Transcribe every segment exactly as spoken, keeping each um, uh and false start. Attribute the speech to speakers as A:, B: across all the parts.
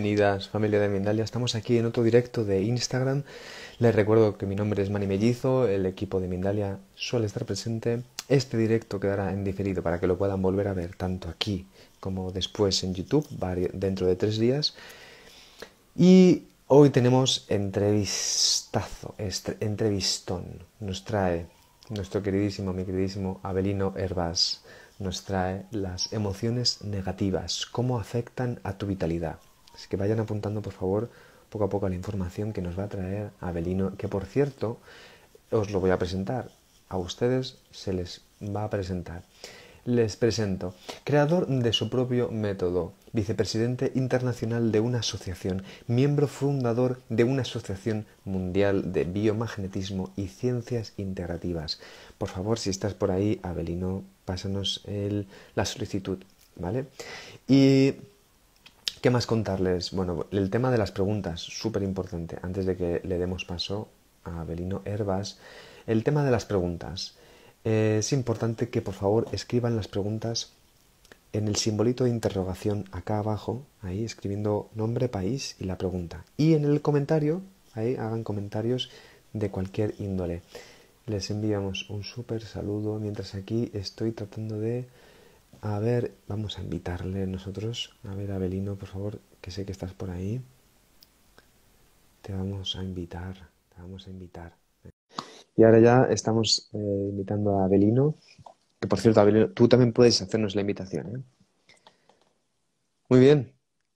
A: bienvenidas familia de Mindalia. Estamos aquí en otro directo de Instagram. Les recuerdo que mi nombre es Manny Mellizo, el equipo de Mindalia suele estar presente. Este directo quedará en diferido para que lo puedan volver a ver tanto aquí como después en YouTube, dentro de tres días. Y hoy tenemos entrevistazo, entrevistón. Nos trae nuestro queridísimo, mi queridísimo Avelino Hervás. Nos trae las emociones negativas, cómo afectan a tu vitalidad. Así que vayan apuntando, por favor, poco a poco la información que nos va a traer Avelino, que por cierto, os lo voy a presentar. A ustedes se les va a presentar. Les presento, creador de su propio método, vicepresidente internacional de una asociación, miembro fundador de una asociación mundial de biomagnetismo y ciencias integrativas. Por favor, si estás por ahí, Avelino, pásanos el, la solicitud, ¿vale? Y ¿qué más contarles? Bueno, el tema de las preguntas, súper importante, antes de que le demos paso a Avelino Hervás, el tema de las preguntas. Eh, es importante que por favor escriban las preguntas en el simbolito de interrogación acá abajo, ahí escribiendo nombre, país y la pregunta. Y en el comentario, ahí hagan comentarios de cualquier índole. Les enviamos un súper saludo, mientras aquí estoy tratando de... A ver, vamos a invitarle nosotros. A ver, Avelino, por favor, que sé que estás por ahí. Te vamos a invitar, te vamos a invitar. Y ahora ya estamos eh, invitando a Avelino, que por cierto, Avelino, tú también puedes hacernos la invitación, ¿eh? Muy bien.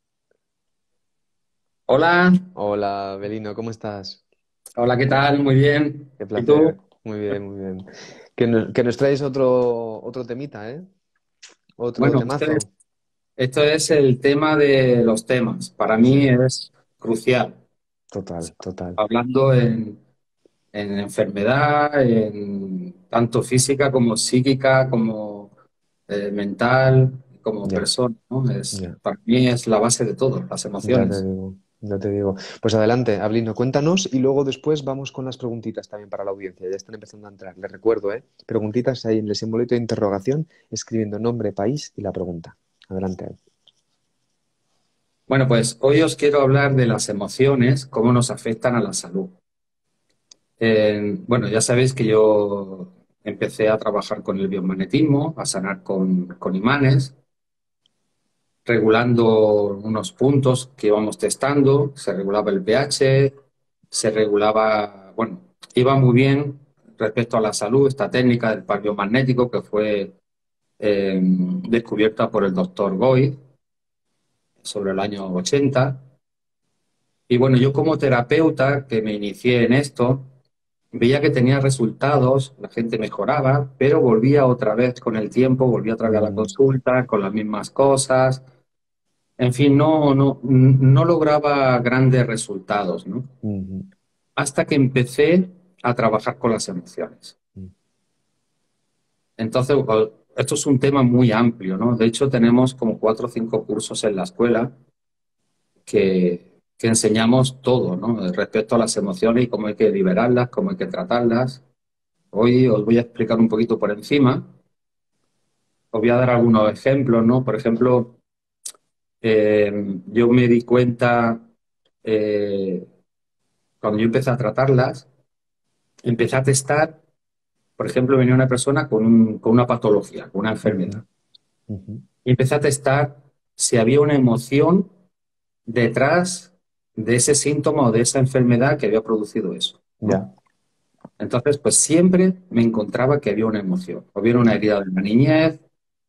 B: Hola,
A: Hola, Avelino, ¿cómo estás?
B: hola, ¿qué tal? Muy bien.
A: Qué
B: ¿Y tú?
A: placer. Muy bien, muy bien. Que nos, que nos traes otro, otro temita, ¿eh? Otro
B: Bueno, esto
A: temazo.
B: es, esto es el tema de los temas. Para
A: Sí,
B: mí es crucial.
A: total, total.
B: Hablando en, en enfermedad, en tanto física como psíquica, como eh, mental, como
A: Ya,
B: persona, ¿no? Es,
A: ya.
B: para mí es la base de todo, las
A: Ya te
B: emociones.
A: digo, ya te digo. Pues adelante, Avelino, cuéntanos y luego después vamos con las preguntitas también para la audiencia. Ya están empezando a entrar, les recuerdo, ¿eh? Preguntitas ahí en el simbolito de interrogación, escribiendo nombre, país y la pregunta. Adelante.
B: Bueno, pues hoy os quiero hablar de las emociones, cómo nos afectan a la salud. Eh, bueno, ya sabéis que yo empecé a trabajar con el biomagnetismo, a sanar con, con imanes, regulando unos puntos que íbamos testando, se regulaba el pH, se regulaba, bueno, iba muy bien respecto a la salud, esta técnica del par biomagnético que fue eh, descubierta por el doctor Boyd sobre el año ochenta. Y bueno, yo como terapeuta que me inicié en esto, veía que tenía resultados, la gente mejoraba, pero volvía otra vez con el tiempo, volvía otra vez a la
A: Mm,
B: consulta con las mismas cosas. En fin, no, no, no lograba grandes resultados, ¿no?
A: mm,
B: Hasta que empecé a trabajar con las emociones.
A: mm,
B: Entonces, o- esto es un tema muy amplio, ¿no? De hecho, tenemos como cuatro o cinco cursos en la escuela que, que enseñamos todo, ¿no? Respecto a las emociones y cómo hay que liberarlas, cómo hay que tratarlas. Hoy os voy a explicar un poquito por encima. Os voy a dar algunos ejemplos, ¿no? Por ejemplo, eh, yo me di cuenta, eh, cuando yo empecé a tratarlas, empecé a testar, por ejemplo, venía una persona con, un- con una patología, con una
A: ujú,
B: enfermedad,
A: ujú.
B: y empecé a testar si había una emoción detrás de ese síntoma o de esa enfermedad que había producido eso, ¿no?
A: Ya.
B: Entonces, pues siempre me encontraba que había una emoción, o bien una herida de la niñez,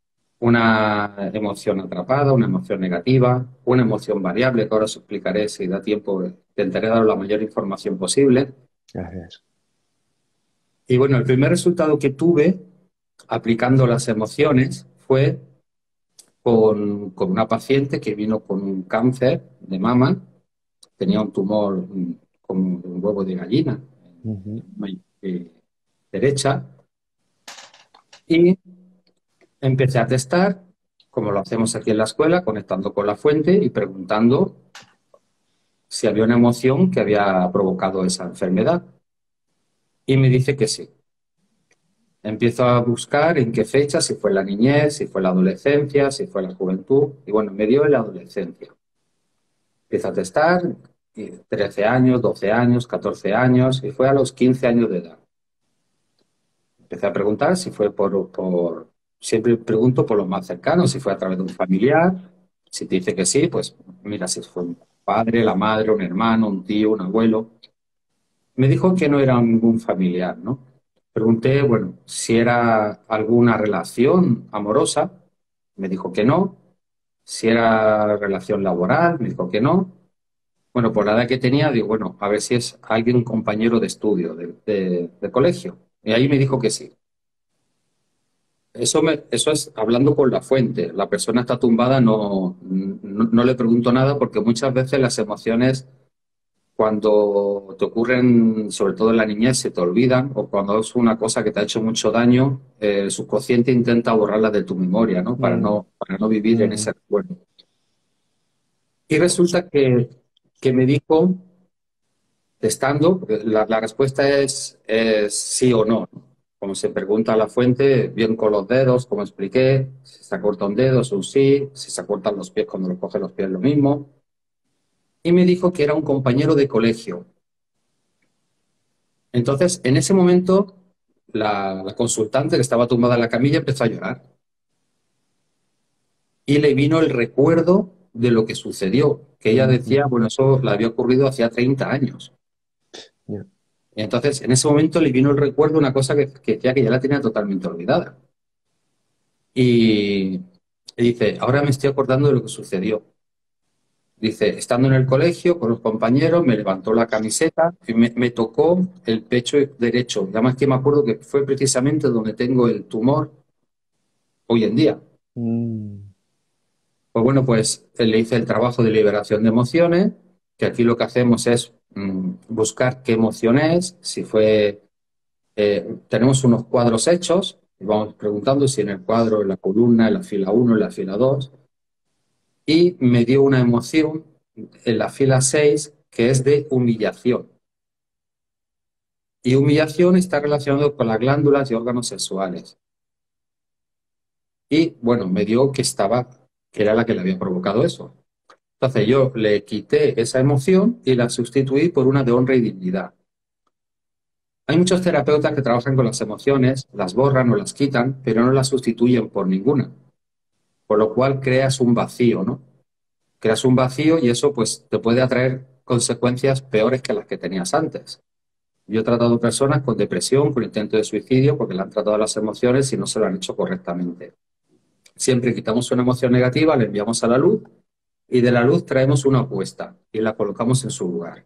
B: una emoción atrapada, una emoción negativa, una emoción variable, que ahora os explicaré si da tiempo, intentaré dar la mayor información posible.
A: Gracias.
B: Y bueno, el primer resultado que tuve aplicando las emociones fue con, con una paciente que vino con un cáncer de mama, tenía un tumor mm, como un huevo de gallina
A: Ujú,
B: en la mama eh, derecha, y empecé a testar, como lo hacemos aquí en la escuela, conectando con la fuente y preguntando si había una emoción que había provocado esa enfermedad. Y me dice que sí. Empiezo a buscar en qué fecha, si fue en la niñez, si fue en la adolescencia, si fue en la juventud. Y bueno, me dio en la adolescencia. Empieza a testar, y trece años, doce años, catorce años, y fue a los quince años de edad. Empecé a preguntar si fue por, por, siempre pregunto por los más cercanos, si fue a través de un familiar. Si te dice que sí, pues mira, si fue un padre, la madre, un hermano, un tío, un abuelo. Me dijo que no era ningún familiar, ¿no? Pregunté, bueno, si era alguna relación amorosa. Me dijo que no. Si era relación laboral, me dijo que no. Bueno, por la edad que tenía, digo, bueno, a ver si es alguien, un compañero de estudio, de, de- de colegio. Y ahí me dijo que sí. Eso, me, eso es hablando con la fuente. La persona está tumbada, no, no, no le pregunto nada porque muchas veces las emociones, cuando te ocurren, sobre todo en la niñez, se te olvidan, o cuando es una cosa que te ha hecho mucho daño, eh, el subconsciente intenta borrarla de tu memoria, ¿no? Para
A: Mm,
B: no, para no vivir en
A: mm,
B: ese recuerdo. Y resulta que, que me dijo, testando, la, la respuesta es, es sí o no, ¿no? Como se pregunta a la fuente, bien con los dedos, como expliqué, si se corta un dedo es un sí, si se cortan los pies cuando lo coge los pies lo mismo. Y me dijo que era un compañero de colegio. Entonces, en ese momento, la, la consultante que estaba tumbada en la camilla empezó a llorar y le vino el recuerdo de lo que sucedió, que ella
A: mm,
B: decía, bueno, eso le había ocurrido hacía treinta años.
A: ya.
B: Y entonces, en ese momento le vino el recuerdo una cosa que, que decía que ya la tenía totalmente olvidada. Y, y dice, ahora me estoy acordando de lo que sucedió. Dice, estando en el colegio con los compañeros, me levantó la camiseta y me, me tocó el pecho derecho. Además que me acuerdo que fue precisamente donde tengo el tumor hoy en día.
A: Mm,
B: Pues bueno, pues eh, le hice el trabajo de liberación de emociones, que aquí lo que hacemos es mm, buscar qué emoción es, si fue, eh, tenemos unos cuadros hechos, y vamos preguntando si en el cuadro, en la columna, en la fila uno, en la fila dos, y me dio una emoción en la fila seis que es de humillación. Y humillación está relacionado con las glándulas y órganos sexuales. Y bueno, me dio que estaba, que era la que le había provocado eso. Entonces yo le quité esa emoción y la sustituí por una de honra y dignidad. Hay muchos terapeutas que trabajan con las emociones, las borran o las quitan, pero no las sustituyen por ninguna. Por lo cual creas un vacío, ¿no? Creas un vacío y eso pues te puede atraer consecuencias peores que las que tenías antes. Yo he tratado personas con depresión, con intento de suicidio, porque le han tratado las emociones y no se lo han hecho correctamente. Siempre quitamos una emoción negativa, la enviamos a la luz y de la luz traemos una opuesta y la colocamos en su lugar.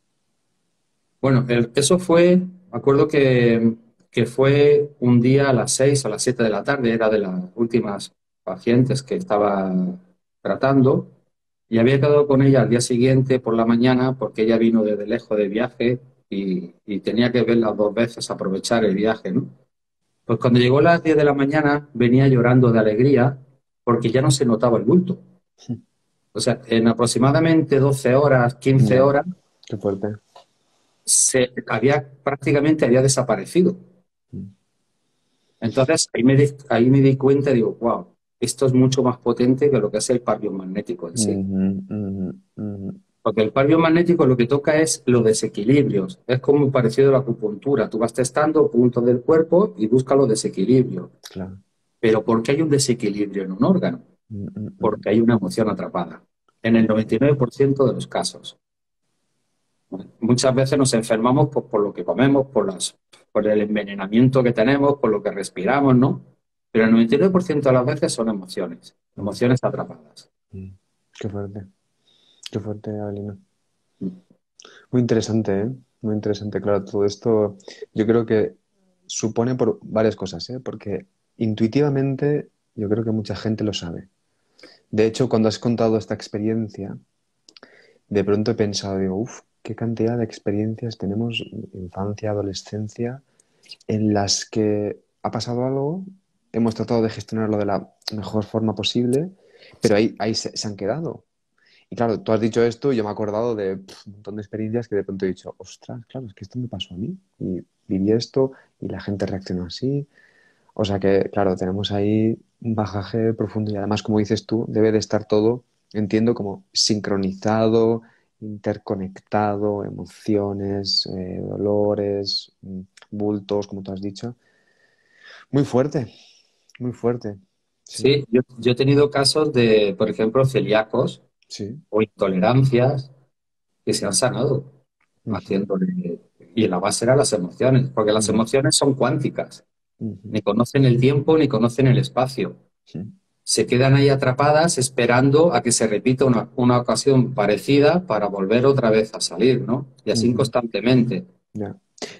B: Bueno, el- eso fue, me acuerdo que, que fue un día a las seis o a las siete de la tarde, era de las últimas pacientes que estaba tratando y había quedado con ella al día siguiente por la mañana porque ella vino desde lejos de viaje y, y tenía que verla dos veces, aprovechar el viaje, ¿no? Pues cuando llegó a las diez de la mañana venía llorando de alegría porque ya no se notaba el bulto. O sea, en aproximadamente doce horas, quince
A: ya,
B: horas,
A: qué fuerte.
B: se había prácticamente había desaparecido.
A: Mm,
B: Entonces ahí me di, ahí me di cuenta y digo, wow, esto es mucho más potente que lo que es el par biomagnético en sí.
A: ujú, ujú, ujú,
B: Porque el par biomagnético lo que toca es los desequilibrios. Es como parecido a la acupuntura. Tú vas testando puntos del cuerpo y buscas los desequilibrios.
A: claro.
B: Pero ¿por qué hay un desequilibrio en un órgano?
A: Mm, mm, mm,
B: Porque hay una emoción atrapada. En el noventa y nueve por ciento de los casos. Muchas veces nos enfermamos pues, por lo que comemos, por las, por el envenenamiento que tenemos, por lo que respiramos, ¿no? Pero el noventa y nueve por ciento de las veces son emociones,
A: mm,
B: emociones atrapadas.
A: mm. Qué fuerte, qué fuerte, Avelina. Muy interesante, ¿eh? Muy interesante, claro, todo esto yo creo que supone por varias cosas, ¿eh? Porque intuitivamente yo creo que mucha gente lo sabe. De hecho, cuando has contado esta experiencia, de pronto he pensado, digo, uff, qué cantidad de experiencias tenemos, infancia, adolescencia, en las que ha pasado algo, hemos tratado de gestionarlo de la mejor forma posible, pero ahí, ahí se, se han quedado. Y claro, tú has dicho esto y yo me he acordado de pf, un montón de experiencias que de pronto he dicho, ostras, claro, es que esto me pasó a mí. Y viví esto y la gente reaccionó así. O sea que, claro, tenemos ahí un bagaje profundo y además, como dices tú, debe de estar todo. entiendo como sincronizado, interconectado, emociones, eh, dolores, mm, bultos, como tú has dicho. Muy fuerte, muy fuerte. Sí,
B: Sí, yo, yo he tenido casos de, por ejemplo, celíacos
A: sí.
B: o intolerancias que se han sanado
A: Ujú,
B: haciéndole. Y la base eran las emociones, porque las
A: ujú,
B: emociones son cuánticas,
A: ujú,
B: ni conocen el tiempo ni conocen el espacio.
A: ujú,
B: Se quedan ahí atrapadas esperando a que se repita una, una ocasión parecida para volver otra vez a salir, ¿no? Y así
A: ujú,
B: constantemente.
A: ya.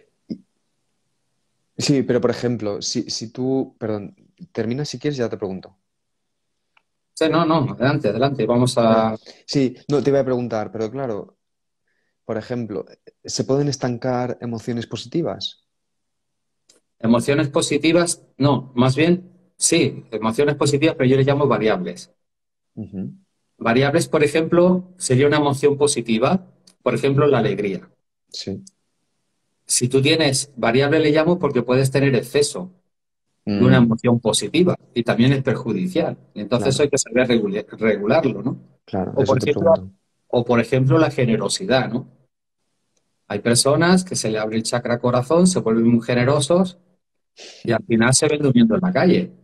A: Sí, pero por ejemplo, si, si tú, perdón, termina si quieres, ya te pregunto.
B: Sí, no, no, adelante, adelante, vamos
A: Ah,
B: a.
A: sí, no te iba a preguntar, pero claro, por ejemplo, ¿se pueden estancar emociones positivas?
B: Emociones positivas, no, más bien, sí, emociones positivas, pero yo les llamo variables.
A: Ujú,
B: Variables, por ejemplo, sería una emoción positiva, por ejemplo, la alegría.
A: sí.
B: Si tú tienes variable, le llamo porque puedes tener exceso de una
A: Mm,
B: emoción positiva y también es perjudicial. Entonces
A: claro,
B: hay que saber regula- regularlo, ¿no?
A: claro,
B: O
A: eso
B: por
A: te
B: ejemplo,
A: pregunto.
B: o por ejemplo la generosidad, ¿no? Hay personas que se le abre el chakra corazón, se vuelven muy generosos y al final se ven durmiendo en la calle.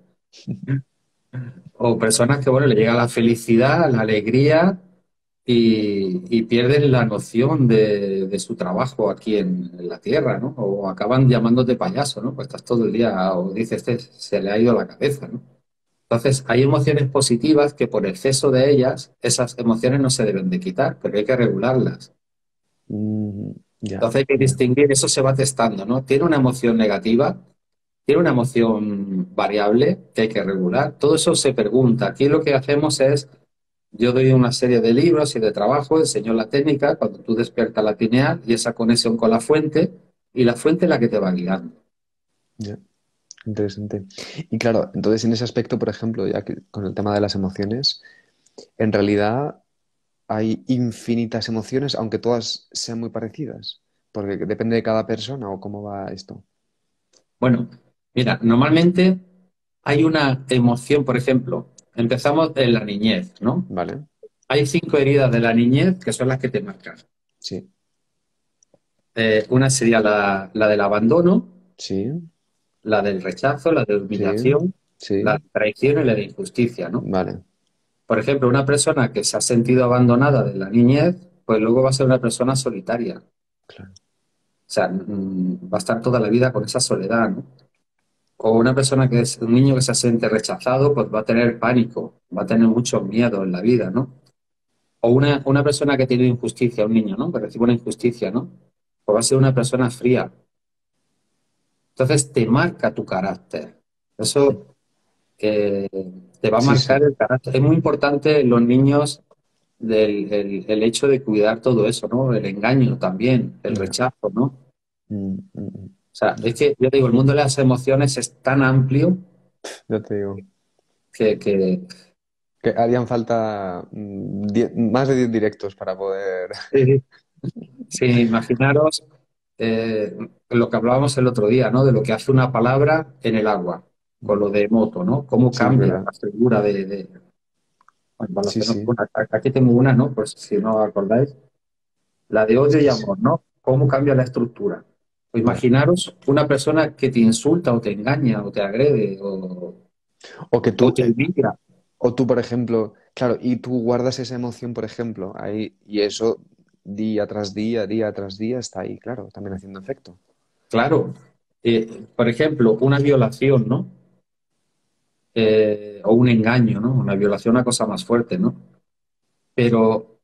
B: O personas que, bueno, le llega la felicidad, la alegría y, y pierden la noción de, de su trabajo aquí en, en la Tierra, ¿no? O acaban llamándote payaso, ¿no? Pues estás todo el día, o dices, este se le ha ido la cabeza, ¿no? Entonces, hay emociones positivas que por exceso de ellas, esas emociones no se deben de quitar, pero hay que regularlas.
A: Mm, ya,
B: Entonces hay que
A: ya.
B: distinguir, eso se va testando, ¿no? Tiene una emoción negativa, tiene una emoción variable que hay que regular. Todo eso se pregunta. Aquí lo que hacemos es, yo doy una serie de libros y de trabajo, enseño la técnica, cuando tú despiertas la pineal y esa conexión con la fuente, y la fuente es la que te va guiando.
A: Ya, interesante. Y claro, entonces en ese aspecto, por ejemplo, ya que con el tema de las emociones, en realidad hay infinitas emociones, aunque todas sean muy parecidas, porque depende de cada persona o cómo va esto.
B: Bueno, mira, normalmente hay una emoción, por ejemplo, empezamos en la niñez, ¿no?
A: ¿Vale?
B: Hay cinco heridas de la niñez que son las que te marcan.
A: Sí,
B: Eh, una sería la, la del abandono,
A: sí,
B: la del rechazo, la de
A: sí,
B: humillación, la
A: sí,
B: traición y la de injusticia, ¿no?
A: vale,
B: Por ejemplo, una persona que se ha sentido abandonada de la niñez, pues luego va a ser una persona solitaria.
A: claro.
B: O sea, mm, va a estar toda la vida con esa soledad, ¿no? O una persona que es un niño que se siente rechazado, pues va a tener pánico, va a tener mucho miedo en la vida, ¿no? O una, una persona que tiene injusticia, un niño, ¿no? Que recibe una injusticia, ¿no? Pues va a ser una persona fría. Entonces te marca tu carácter. Eso eh, te va a
A: Sí,
B: marcar
A: sí,
B: el carácter. Es muy importante en los niños del, el, el hecho de cuidar todo eso, ¿no? El engaño también, el
A: ya,
B: rechazo, ¿no? O
A: mm, mm, mm,
B: sea, es
A: ya,
B: que yo te digo, el mundo de las emociones es tan amplio
A: ya te digo.
B: que, que
A: Que harían falta mm, die- más de diez directos para poder...
B: sí, sí, imaginaros eh, lo que hablábamos el otro día, ¿no? De lo que hace una palabra en el agua, con lo de moto, ¿no? Cómo
A: Sí, es
B: cambia
A: verdad.
B: la figura de, de- bueno, para los
A: Sí,
B: que no-
A: sí,
B: bueno, aquí tengo una, ¿no? Pues si no acordáis. La de odio y
A: sí, sí,
B: amor, ¿no? ¿Cómo cambia la estructura? O
A: ya.
B: imaginaros una persona que te insulta o te engaña o te agrede o,
A: O que
B: o
A: tú,
B: te
A: eh,
B: humilla.
A: o tú, por ejemplo, claro, y tú guardas esa emoción, por ejemplo, ahí, y eso día tras día, día tras día está ahí, claro, también haciendo efecto.
B: Claro. Eh, por ejemplo, una violación, ¿no? Eh, o un engaño, ¿no? Una violación, una cosa más fuerte, ¿no? Pero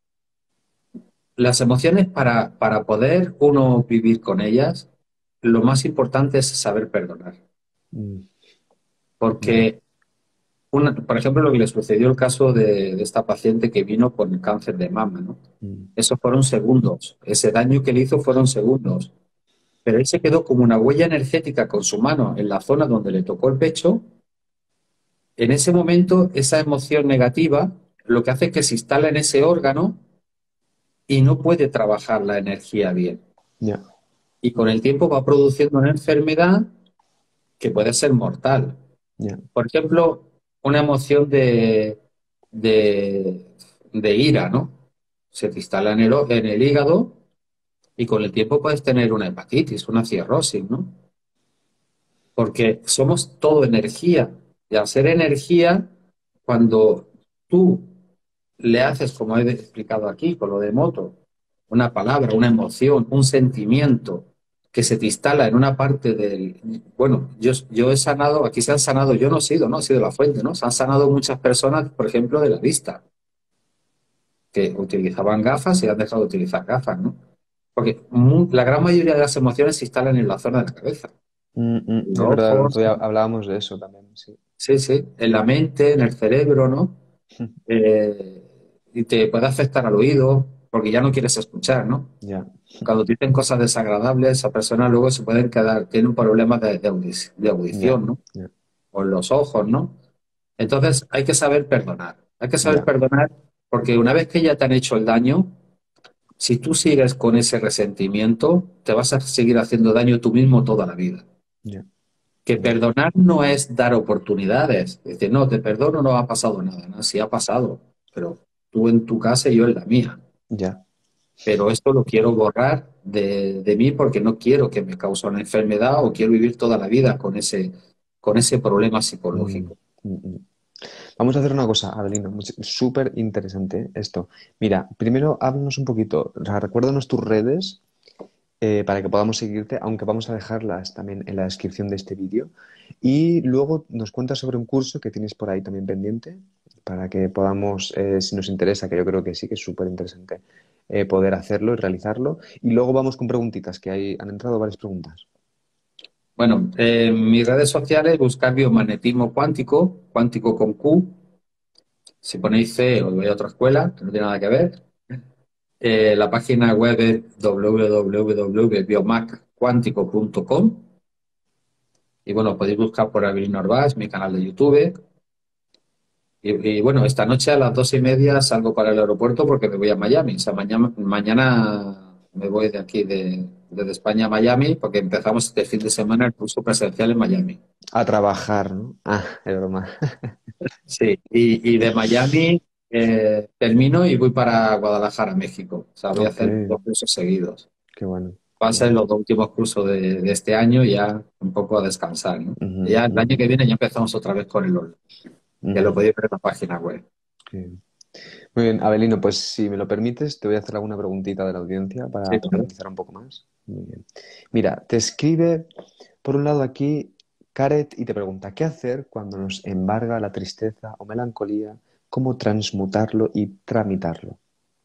B: las emociones, para, para poder uno vivir con ellas, lo más importante es saber perdonar.
A: Mm, ya,
B: Porque, una, por ejemplo, lo que le sucedió el caso de, de esta paciente que vino con cáncer de mama, ¿no?
A: mm,
B: Eso fueron segundos. Ese daño que le hizo fueron segundos. Pero él se quedó como una huella energética con su mano en la zona donde le tocó el pecho. En ese momento, esa emoción negativa lo que hace es que se instala en ese órgano y no puede trabajar la energía bien.
A: ya,
B: Y con el tiempo va produciendo una enfermedad que puede ser mortal.
A: ya,
B: Por ejemplo, una emoción de, de de ira, ¿no? Se te instala en el, o- en el hígado y con el tiempo puedes tener una hepatitis, una cirrosis, ¿no? Porque somos todo energía. Y al ser energía, cuando tú le haces, como he explicado aquí, con lo de moto, una palabra, una emoción, un sentimiento que se te instala en una parte del... Bueno, yo, yo he sanado, aquí se han sanado, yo no he sido, ¿no? He sido la fuente, ¿no? Se han sanado muchas personas, por ejemplo, de la vista, que utilizaban gafas y han dejado de utilizar gafas, ¿no? Porque mu- la gran mayoría de las emociones se instalan en la zona de la cabeza,
A: Mm, mm,
B: en
A: es
B: los
A: verdad, el
B: ojos,
A: otro día hablábamos de eso también, sí.
B: sí, sí, en la mente, en el cerebro, ¿no? Eh, y te puede afectar al oído porque ya no quieres escuchar, ¿no?
A: Ya,
B: Cuando dicen cosas desagradables, esa persona luego se pueden quedar, tienen problemas de, de audi- de
A: ya,
B: audición, ¿no?
A: ya,
B: O en los ojos, ¿no? Entonces hay que saber perdonar. Hay que saber
A: ya,
B: perdonar porque una vez que ya te han hecho el daño, si tú sigues con ese resentimiento, te vas a seguir haciendo daño tú mismo toda la vida.
A: ya,
B: Que
A: ya,
B: perdonar no es dar oportunidades. Es decir, no, te perdono, no ha pasado nada. No, sí ha pasado, pero tú en tu casa y yo en la mía.
A: ya.
B: Pero esto lo quiero borrar de, de mí porque no quiero que me cause una enfermedad o quiero vivir toda la vida con ese, con ese problema
A: Mm,
B: psicológico.
A: mm, mm. Vamos a hacer una cosa, Abelino, much- súper interesante esto. Mira, primero háblanos un poquito, o sea, recuérdanos tus redes eh, para que podamos seguirte, aunque vamos a dejarlas también en la descripción de este vídeo. Y luego nos cuentas sobre un curso que tienes por ahí también pendiente, para que podamos, eh, si nos interesa, que yo creo que sí, que es súper interesante, eh, poder hacerlo y realizarlo. Y luego vamos con preguntitas, que hay, han entrado varias preguntas.
B: Bueno, en mis redes sociales buscar biomagnetismo cuántico, cuántico con Q. Si ponéis C os voy a otra escuela, que no tiene nada que ver. Eh, la página web es w w w punto biomac cuántico punto com y bueno, podéis buscar por Abelino Orbach, mi canal de YouTube. Y, y, bueno, esta noche a las dos y media salgo para el aeropuerto porque me voy a Miami. O sea, mañana, mañana me voy de aquí, de, desde España a Miami, porque empezamos este fin de semana el curso presencial en Miami.
A: A trabajar, ¿no? Ah, es broma.
B: Sí, y, y de Miami eh, termino y voy para Guadalajara, México. O sea, voy a
A: Ok,
B: hacer dos cursos seguidos.
A: qué bueno,
B: Van a
A: qué
B: ser
A: bueno.
B: los dos últimos cursos de, de este año y ya un poco a descansar, ¿no?
A: Ujú,
B: Y ya el año
A: ujú,
B: que viene ya empezamos otra vez con el online, que lo
A: ujú.
B: podéis ver en la página web.
A: Qué bien. Muy bien, Abelino, pues si me lo permites, te voy a hacer alguna preguntita de la audiencia
B: Sí,
A: para
B: claro.
A: profundizar un poco más. Muy bien. Mira, te escribe, por un lado aquí, Caret y te pregunta, ¿qué hacer cuando nos embarga la tristeza o melancolía? ¿Cómo transmutarlo y tramitarlo?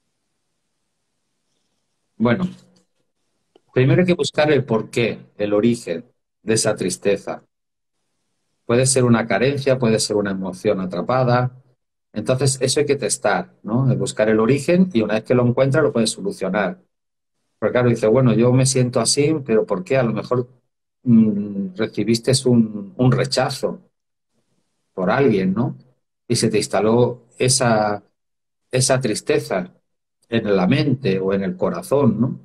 B: Bueno, primero hay que buscar el porqué, el origen de esa tristeza. Puede ser una carencia, puede ser una emoción atrapada. Entonces, eso hay que testar, ¿no? El buscar el origen y una vez que lo encuentra lo puedes solucionar. Porque claro, dice, bueno, yo me siento así, pero ¿por qué? A lo mejor mm, recibiste un, un rechazo por alguien, ¿no? Y se te instaló esa, esa tristeza en la mente o en el corazón, ¿no?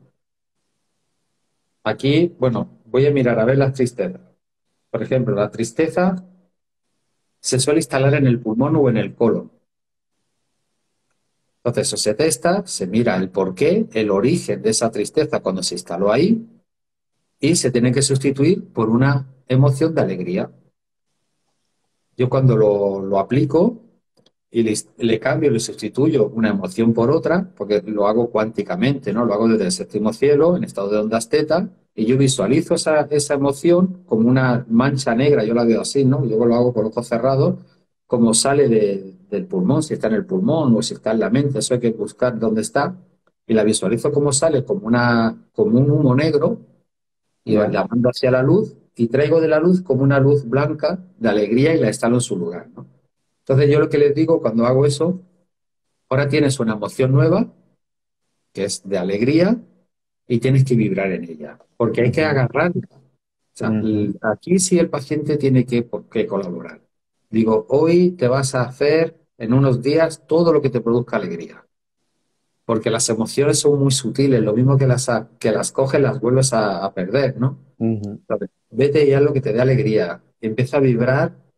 B: Aquí, bueno, voy a mirar a ver las tristezas. Por ejemplo, la tristeza se suele instalar en el pulmón o en el colon. Entonces, eso se testa, se mira el porqué, el origen de esa tristeza cuando se instaló ahí y se tiene que sustituir por una emoción de alegría. Yo cuando lo, lo aplico y le, le cambio, le sustituyo una emoción por otra, porque lo hago cuánticamente, ¿no? Lo hago desde el séptimo cielo, en estado de ondas teta, y yo visualizo esa, esa emoción como una mancha negra, yo la veo así, ¿no? Yo lo hago con los ojos cerrados, como sale de- del pulmón, si está en el pulmón o si está en la mente, eso hay que buscar dónde está, y la visualizo como sale, como, una, como un humo negro, y
A: Ya.
B: la mando hacia la luz, y traigo de la luz como una luz blanca de alegría y la instalo en su lugar, ¿no? Entonces yo lo que les digo cuando hago eso, ahora tienes una emoción nueva, que es de alegría, y tienes que vibrar en ella, porque hay que
A: Ujú,
B: agarrarla. O sea,
A: ujú.
B: l- aquí sí el paciente tiene que, que colaborar. Digo, hoy te vas a hacer en unos días todo lo que te produzca alegría, porque las emociones son muy sutiles, lo mismo que las, a- que las coges, las vuelves a, a perder, ¿no?
A: Ujú,
B: Entonces, vete y haz lo que te dé alegría, empieza a vibrar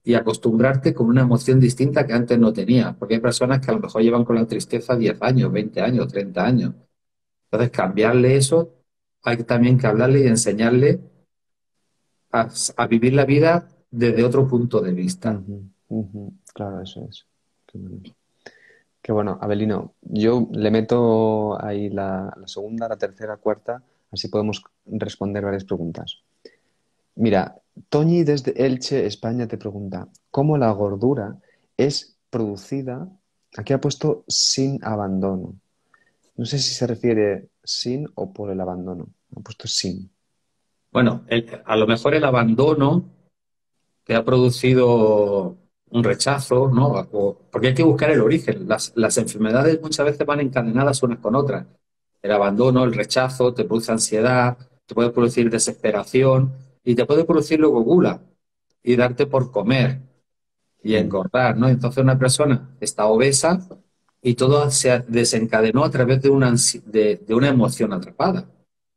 B: y acostumbrarte con una emoción distinta que antes no tenías, porque hay personas que a lo mejor llevan con la tristeza diez años, veinte años, treinta años. Entonces, cambiarle eso, hay también que hablarle y enseñarle a, a vivir la vida desde otro punto de vista.
A: Ujú, ujú. Claro, eso es. Qué bueno. Qué bueno, Abelino, yo le meto ahí la, la segunda, la tercera, cuarta, así podemos responder varias preguntas. Mira, Toñi desde Elche, España, te pregunta, ¿cómo la gordura es producida? Aquí ha puesto sin abandono. No sé si se refiere sin o por el abandono. Ha puesto sin.
B: Bueno, el- a lo mejor el abandono que ha producido un rechazo, ¿no? O- porque hay que buscar el origen. Las, las enfermedades muchas veces van encadenadas unas con otras. El abandono, el rechazo, te produce ansiedad, te puede producir desesperación y te puede producir luego gula y darte por comer y
A: Mm,
B: engordar, ¿no? Entonces una persona está obesa y todo se desencadenó a través de una, ansi- de, de una emoción atrapada,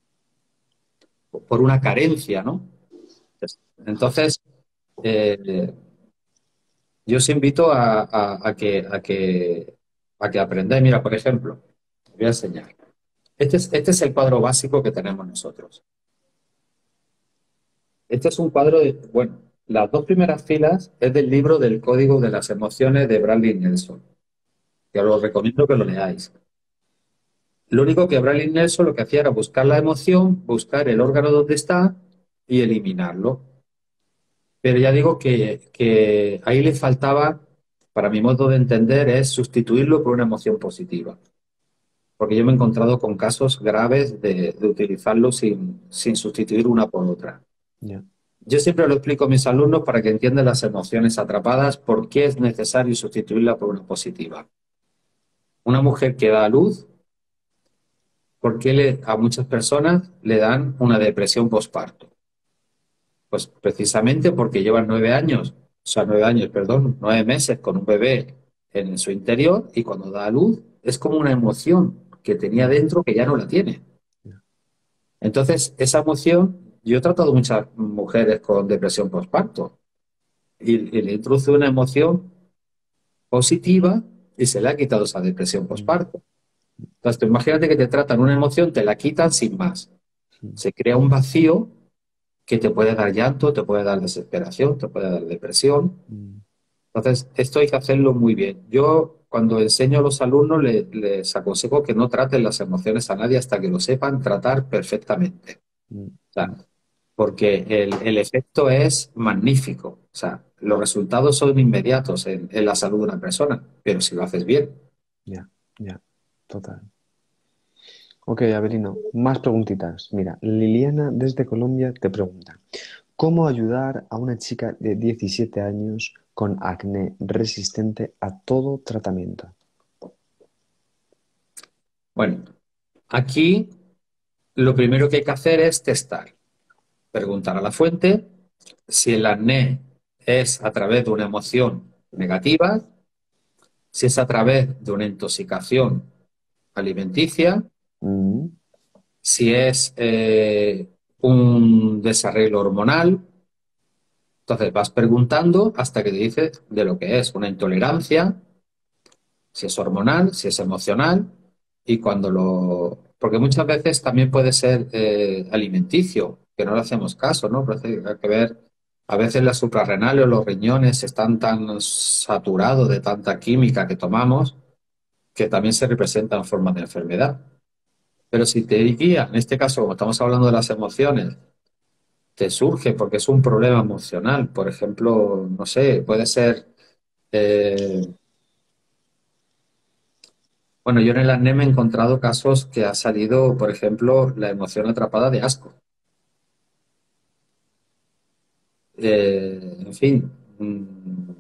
B: por una carencia, ¿no? Entonces, eh, yo os invito a, a- a que, a que, a que aprendáis. Mira, por ejemplo, os voy a enseñar. Este es, este es el cuadro básico que tenemos nosotros. Este es un cuadro de, bueno, las dos primeras filas es del libro del Código de las Emociones de Bradley Nelson, que os lo recomiendo que lo leáis. Lo único que Bradley Nelson lo que hacía era buscar la emoción, buscar el órgano donde está y eliminarlo. Pero ya digo que, que ahí le faltaba, para mi modo de entender, es sustituirlo por una emoción positiva. Porque yo me he encontrado con casos graves de, de utilizarlo sin, sin sustituir una por otra.
A: ya.
B: Yo siempre lo explico a mis alumnos para que entiendan las emociones atrapadas, por qué es necesario sustituirla por una positiva. Una mujer que da a luz, ¿por qué le, a muchas personas le dan una depresión postparto? Pues precisamente porque llevan nueve años, o sea, nueve años, perdón, nueve meses con un bebé en su interior y cuando da a luz es como una emoción que tenía
A: Mm,
B: dentro que ya no la tiene.
A: ya.
B: Entonces, esa emoción, yo he tratado muchas mujeres con depresión postparto y, y le introduce una emoción positiva y se le ha quitado esa depresión
A: Mm,
B: postparto. Entonces, tú imagínate que te tratan una emoción, te la quitan sin más.
A: mm,
B: Se crea un vacío que te puede dar llanto, te puede dar desesperación, te puede dar depresión.
A: mm,
B: Entonces, esto hay que hacerlo muy bien. Yo, cuando enseño a los alumnos, le- les aconsejo que no traten las emociones a nadie hasta que lo sepan tratar perfectamente.
A: mm,
B: O sea,
A: mm.
B: porque el, el efecto es magnífico. O sea, los resultados son inmediatos en, en la salud de una persona, pero si lo haces bien.
A: Ya, ya, total. Ok, Abelino, más preguntitas. Mira, Liliana desde Colombia te pregunta, ¿cómo ayudar a una chica de diecisiete años con acné resistente a todo tratamiento?
B: Bueno, aquí lo primero que hay que hacer es testar, preguntar a la fuente si el acné es a través de una emoción negativa, si es a través de una intoxicación alimenticia,
A: Mm,
B: si es eh, un desarreglo hormonal. Entonces vas preguntando hasta que te dices de lo que es una intolerancia, si es hormonal, si es emocional, y cuando lo... Porque muchas veces también puede ser eh, alimenticio, que no le hacemos caso, ¿no? Parece que hay que ver, a veces las suprarrenales o los riñones están tan saturados de tanta química que tomamos que también se representan formas de enfermedad. Pero si te guía, en este caso, como estamos hablando de las emociones, te surge porque es un problema emocional. Por ejemplo, no sé, puede ser, eh, bueno, yo en el acné me he encontrado casos que ha salido, por ejemplo, la emoción atrapada de asco. Eh, en fin, mm,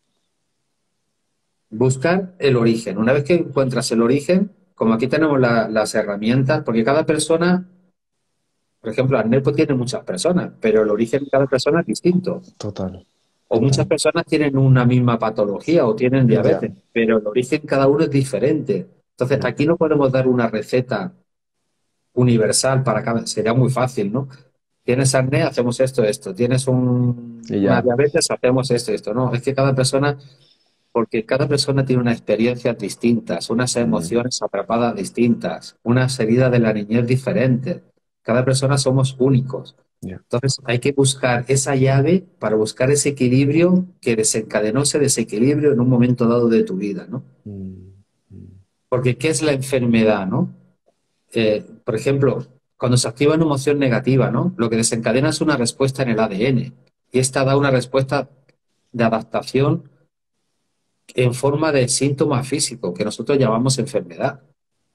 B: buscar el origen. Una vez que encuentras el origen, como aquí tenemos la- las herramientas, porque cada persona, por ejemplo, acné pues tiene muchas personas, pero el origen de cada persona es distinto.
A: total,
B: O muchas
A: total.
B: personas tienen una misma patología o tienen
A: Ya,
B: diabetes, pero el origen cada uno es diferente. Entonces,
A: ya.
B: aquí no podemos dar una receta universal para cada, sería muy fácil, ¿no? Tienes acné, hacemos esto, esto. Tienes un-
A: Y
B: una
A: ya.
B: diabetes, hacemos esto, esto. No, es que cada persona, porque cada persona tiene unas experiencias distintas, unas
A: Mm,
B: emociones atrapadas distintas, unas heridas de la niñez diferentes. Cada persona somos únicos.
A: ya.
B: Entonces hay que buscar esa llave para buscar ese equilibrio que desencadenó ese desequilibrio en un momento dado de tu vida, ¿no?
A: Mm, mm,
B: Porque ¿qué es la enfermedad, no? Eh, por ejemplo, cuando se activa una emoción negativa, ¿no? Lo que desencadena es una respuesta en el A D N. Y esta da una respuesta de adaptación en forma de síntoma físico, que nosotros llamamos enfermedad.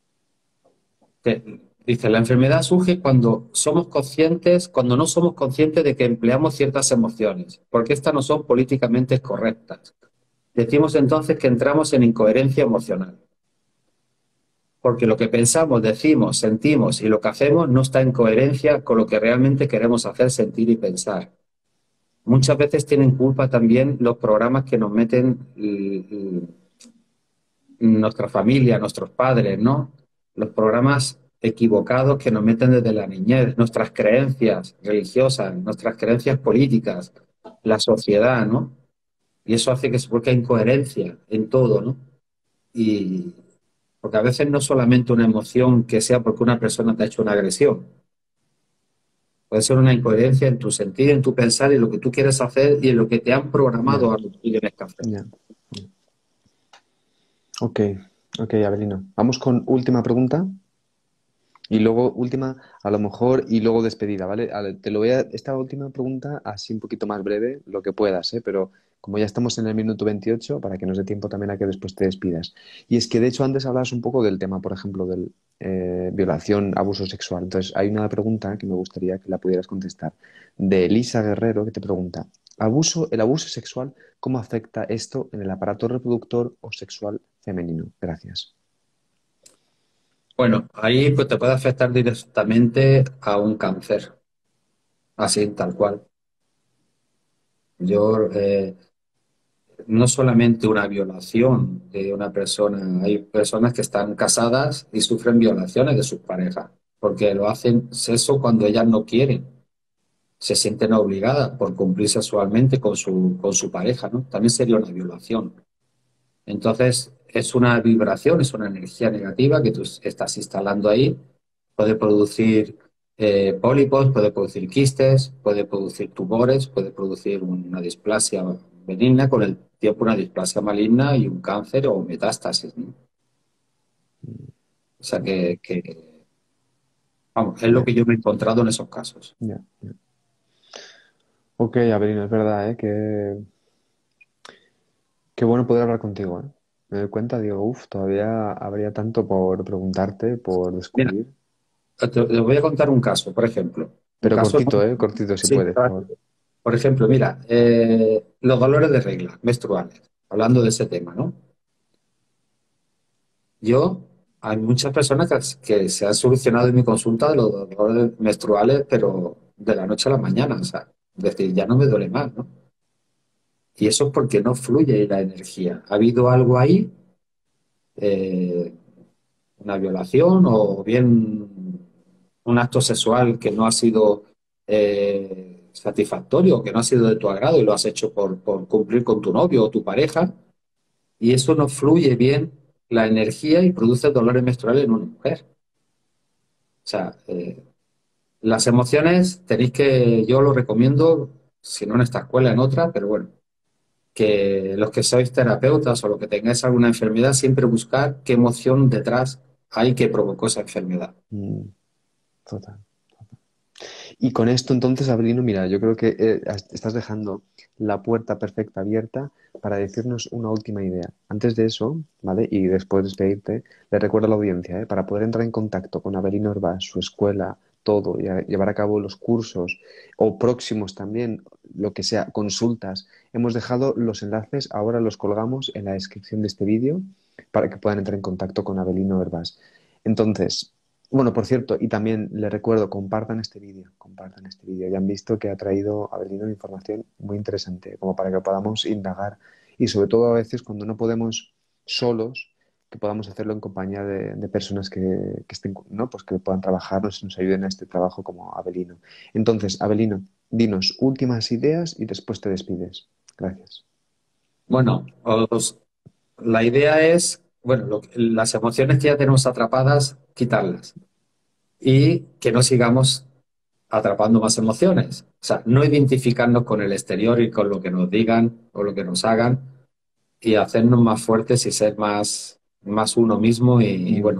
B: Que- dice, la enfermedad surge cuando somos conscientes, cuando no somos conscientes de que empleamos ciertas emociones, porque estas no son políticamente correctas. Decimos entonces que entramos en incoherencia emocional, porque lo que pensamos, decimos, sentimos y lo que hacemos no está en coherencia con lo que realmente queremos hacer, sentir y pensar. Muchas veces tienen culpa también los programas que nos meten l- l- nuestra familia, nuestros padres, ¿no? Los programas equivocados que nos meten desde la niñez, nuestras creencias religiosas, nuestras creencias políticas, la sociedad, ¿no? Y eso hace que se busque incoherencia en todo, ¿no? Y porque a veces no solamente una emoción que sea porque una persona te ha hecho una agresión, puede ser una incoherencia en tu sentir, en tu pensar, en lo que tú quieres hacer y en lo que te han
A: ya,
B: programado a lo que tú tienes que hacer.
A: ya. Ok, ok, Abelino. Vamos con última pregunta. Y luego, última, a lo mejor, y luego despedida, ¿vale? A ver, te lo voy a, esta última pregunta, así un poquito más breve, lo que puedas, ¿eh? Pero como ya estamos en el minuto veintiocho, para que nos dé tiempo también a que después te despidas. Y es que, de hecho, antes hablabas un poco del tema, por ejemplo, del eh, violación, abuso sexual. Entonces, hay una pregunta que me gustaría que la pudieras contestar, de Elisa Guerrero, que te pregunta, ¿abuso, el abuso sexual, cómo afecta esto en el aparato reproductor o sexual femenino? Gracias.
B: Bueno, ahí pues te puede afectar directamente a un cáncer, así, tal cual. Yo, eh, no solamente una violación de una persona, hay personas que están casadas y sufren violaciones de sus parejas, porque lo hacen eso cuando ellas no quieren, se sienten obligadas por cumplir sexualmente con su, con su pareja, ¿no? También sería una violación. Entonces, es una vibración, es una energía negativa que tú estás instalando ahí. Puede producir eh, pólipos, puede producir quistes, puede producir tumores, puede producir una displasia benigna, con el tiempo una displasia maligna y un cáncer o metástasis, ¿no? O sea que, que, vamos, es lo
A: Ya,
B: que yo me he encontrado en esos casos.
A: ya, ya. Ok, Avelino, es verdad, ¿eh? Que qué bueno poder hablar contigo, ¿eh? Me doy cuenta, digo, uff, todavía habría tanto por preguntarte, por
B: Mira,
A: descubrir.
B: te, te voy a contar un caso, por ejemplo. Un
A: Pero
B: caso,
A: cortito, ¿eh? Cortito si
B: sí,
A: puedes, por favor.
B: por ejemplo, mira, eh, los dolores de regla menstruales, hablando de ese tema, ¿no? Yo, hay muchas personas que, que se han solucionado en mi consulta de los dolores menstruales, pero de la noche a la mañana, o sea, es decir, ya no me duele más, ¿no? Y eso es porque no fluye la energía. Ha habido algo ahí, eh, una violación o bien un acto sexual que no ha sido eh, satisfactorio, que no ha sido de tu agrado y lo has hecho por, por cumplir con tu novio o tu pareja, y eso no fluye bien la energía y produce dolores menstruales en una mujer. O sea, eh, las emociones tenéis que, yo lo recomiendo, si no en esta escuela, en otra, pero bueno, que los que sois terapeutas o los que tengáis alguna enfermedad, siempre buscar qué emoción detrás hay que provocó esa enfermedad.
A: Mm, total. Y con esto entonces, Avelino, mira, yo creo que eh, has- estás dejando la puerta perfecta abierta para decirnos una última idea. Antes de eso, ¿vale? Y después de despedirte, le recuerdo a la audiencia, ¿eh? Para poder entrar en contacto con Avelino Herbás, su escuela, todo, y a- llevar a cabo los cursos o próximos también, lo que sea, consultas, hemos dejado los enlaces, ahora los colgamos en la descripción de este vídeo para que puedan entrar en contacto con Avelino Herbás. Entonces, bueno, por cierto, y también les recuerdo, compartan este vídeo, compartan este vídeo. Ya han visto que ha traído Abelino información muy interesante, como para que podamos indagar. Y sobre todo a veces cuando no podemos solos, que podamos hacerlo en compañía de, de personas que, que estén, ¿no? Pues que puedan trabajarnos y nos ayuden a este trabajo como Abelino. Entonces, Abelino, dinos últimas ideas y después te despides. Gracias.
B: Bueno, os- la idea es, bueno, lo que- las emociones que ya tenemos atrapadas, quitarlas y que no sigamos atrapando más emociones. O sea, no identificarnos con el exterior y con lo que nos digan o lo que nos hagan y hacernos más fuertes y ser más, más uno mismo y, y,
A: Mm,
B: bueno,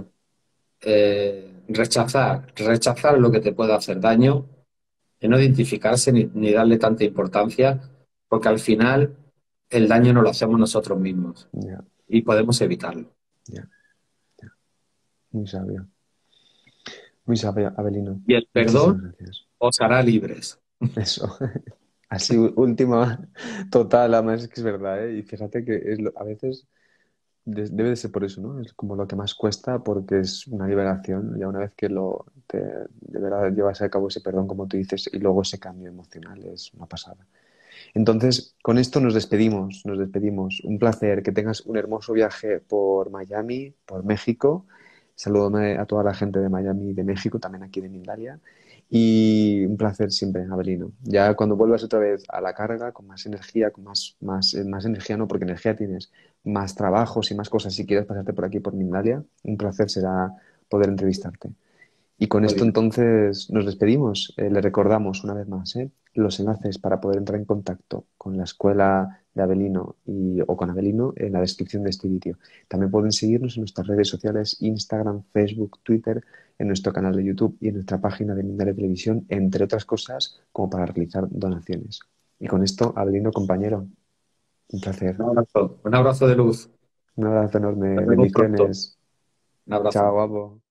B: eh, rechazar, rechazar lo que te pueda hacer daño y no identificarse ni, ni darle tanta importancia, porque al final el daño no lo hacemos nosotros mismos
A: ya,
B: y podemos evitarlo.
A: ya, ya. Muy sabio. Muy sabio, Abelino.
B: Y el
A: Muchísimas
B: perdón
A: gracias.
B: os hará libres.
A: Eso. Así, u- última, total, además es que es verdad, ¿eh? Y fíjate que es lo- a veces de- debe de ser por eso, ¿no? Es como lo que más cuesta porque es una liberación. Ya una vez que lo te, de verdad llevas a cabo ese perdón, como tú dices, y luego ese cambio emocional es una pasada. Entonces, con esto nos despedimos, nos despedimos. Un placer, que tengas un hermoso viaje por Miami, por México. Salúdame a toda la gente de Miami y de México, también aquí de Mindalia. Y un placer siempre, Abelino. Ya cuando vuelvas otra vez a la carga, con más energía, con más, más, eh, más energía, no, porque energía tienes, más trabajos y más cosas, si quieres pasarte por aquí, por Mindalia, un placer será poder entrevistarte. Y con
B: Muy
A: esto
B: bien.
A: entonces nos despedimos. Eh, le recordamos una vez más, ¿eh? Los enlaces para poder entrar en contacto con la escuela de Abelino y, o con Abelino en la descripción de este vídeo. También pueden seguirnos en nuestras redes sociales, Instagram, Facebook, Twitter, en nuestro canal de YouTube y en nuestra página de Mindalia Televisión, entre otras cosas, como para realizar donaciones. Y con esto, Abelino, compañero, un placer.
B: Un abrazo, un abrazo de luz.
A: Un abrazo enorme.
B: Nos vemos pronto.
A: Bendiciones.
B: Un abrazo.
A: Chao, guapo.